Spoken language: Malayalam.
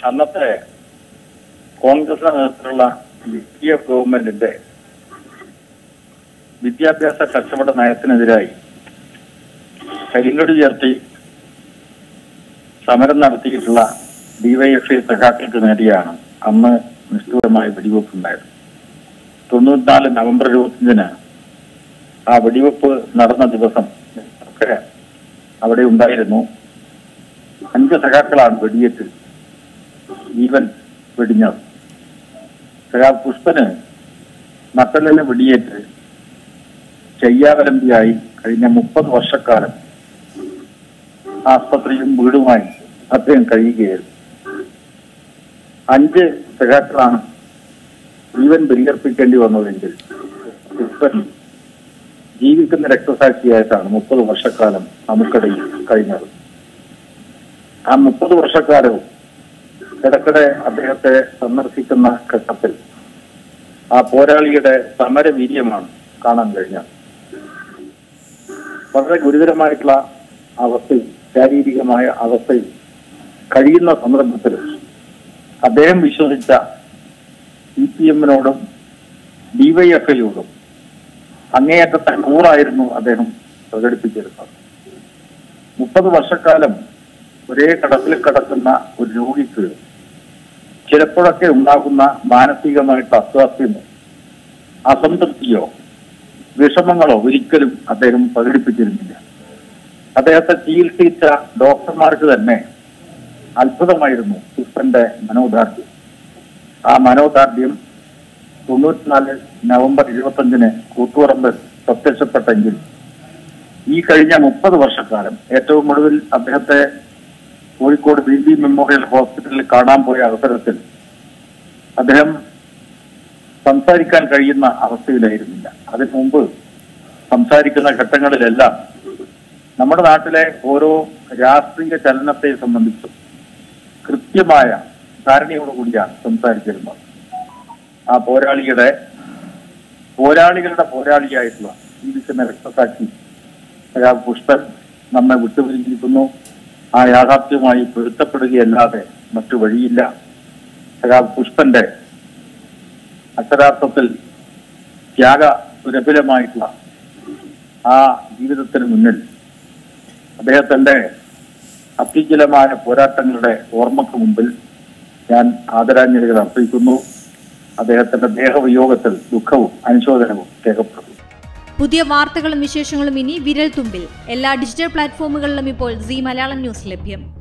അന്നത്തെ കോൺഗ്രസ് നേതൃത്വത്തിലുള്ള UPF ഗവൺമെന്റിന്റെ വിദ്യാഭ്യാസ കച്ചവട നയത്തിനെതിരായി കരിങ്കടി ചേർത്തി സമരം നടത്തിയിട്ടുള്ള DYFI സഖാക്കൾക്ക് നേടിയാണ് അന്ന് നിഷ്ഠൂരമായ വെടിവെപ്പുണ്ടായത്. 94 നവംബർ 25-ന് ആ വെടിവെപ്പ് നടന്ന ദിവസം ഒക്കെ അവിടെ ഉണ്ടായിരുന്നു. 5 സഖാക്കളാണ് വെടിയേറ്റ് ജീവൻ വെടിഞ്ഞത്. സഖാവ് പുഷ്പന് നട്ടലിന് വെടിയേറ്റ് ചെയ്യാവലംബിയായി കഴിഞ്ഞ 30 വർഷക്കാലം ആസ്പത്രിയും വീടുമായി അദ്ദേഹം കഴിയുകയായിരുന്നു. 5 സഖാക്കളാണ് ജീവൻ ബലിയർപ്പിക്കേണ്ടി വന്നതെങ്കിൽ പുഷ്പൻ ജീവിക്കുന്ന രക്തസാക്ഷിയായിട്ടാണ് 30 വർഷക്കാലം നമുക്കിടയിൽ കഴിഞ്ഞത്. ആ 30 വർഷക്കാലവും ഇടയ്ക്കിടെ അദ്ദേഹത്തെ സന്ദർശിക്കുന്ന ഘട്ടത്തിൽ ആ പോരാളിയുടെ സമരവീര്യമാണ് കാണാൻ കഴിഞ്ഞത്. വളരെ ഗുരുതരമായിട്ടുള്ള അവസ്ഥയിൽ, ശാരീരികമായ അവസ്ഥയിൽ കഴിയുന്ന സന്ദർഭത്തിൽ അദ്ദേഹം വിശ്വസിച്ച CPM-നോടും DYFI-യോടും അങ്ങേയറ്റത്തെ കൂറായിരുന്നു അദ്ദേഹം പ്രകടിപ്പിച്ചിരുന്നത്. 30 വർഷക്കാലം ഒരേ കടത്തിൽ കിടക്കുന്ന ഒരു രോഗിക്ക് ചിലപ്പോഴൊക്കെ ഉണ്ടാകുന്ന മാനസികമായിട്ടുള്ള അസ്വാസ്ഥ്യമോ അസംതൃപ്തിയോ വിഷമങ്ങളോ ഒരിക്കലും അദ്ദേഹം പ്രകടിപ്പിച്ചിരുന്നില്ല. അദ്ദേഹത്തെ ചികിത്സിച്ച ഡോക്ടർമാർക്ക് തന്നെ അത്ഭുതമായിരുന്നു പുഷ്പന്റെ മനോദാർഢ്യം. ആ മനോദാർഢ്യം 94 നവംബർ 25-ന് കൂത്തുപറമ്പിൽ പ്രത്യക്ഷപ്പെട്ടെങ്കിൽ ഈ കഴിഞ്ഞ 30 വർഷക്കാലം ഏറ്റവും ഒടുവിൽ അദ്ദേഹത്തെ കോഴിക്കോട് BB മെമ്മോറിയൽ ഹോസ്പിറ്റലിൽ കാണാൻ പോയ അവസരത്തിൽ അദ്ദേഹം സംസാരിക്കാൻ കഴിയുന്ന അവസ്ഥയിലായിരുന്നില്ല. അതിനു മുമ്പ് സംസാരിക്കുന്ന ഘട്ടങ്ങളിലെല്ലാം നമ്മുടെ നാട്ടിലെ ഓരോ രാഷ്ട്രീയ ചലനത്തെ സംബന്ധിച്ചും കൃത്യമായ ധാരണയോടുകൂടിയാണ് സംസാരിച്ചിരുന്നത്. ആ പോരാളികളുടെ പോരാളിയായിട്ടുള്ള ജീവിക്കുന്ന രക്തസാക്ഷി സഖാവ് പുഷ്പൻ നമ്മെ വിട്ടുപിരിഞ്ഞിരിക്കുന്നു. ആ യാഥാർത്ഥ്യവുമായി പൊരുത്തപ്പെടുകയല്ലാതെ മറ്റു വഴിയില്ല. സഖാവ് പുഷ്പന്റെ അക്ഷരാർത്ഥത്തിൽ ത്യാഗസുരഭിലമായിട്ടുള്ള ആ ജീവിതത്തിന് മുന്നിൽ അദ്ദേഹത്തിന്റെ അത്യുജ്വലമായ പോരാട്ടങ്ങളുടെ ഓർമ്മക്ക് മുമ്പിൽ ഞാൻ ആദരാഞ്ജലികൾ അർപ്പിക്കുന്നു. അദ്ദേഹത്തിന്റെ ദേഹവിയോഗത്തിൽ ദുഃഖവും അനുശോചനവും രേഖപ്പെടുത്തുന്നു. പുതിയ വാർത്തകളും വിശേഷങ്ങളും ഇനി വിരൽ തുമ്പിൽ. എല്ലാ ഡിജിറ്റൽ പ്ലാറ്റ്ഫോമുകളിലും ഇപ്പോൾ സീ മലയാളം ന്യൂസ് ലഭ്യം.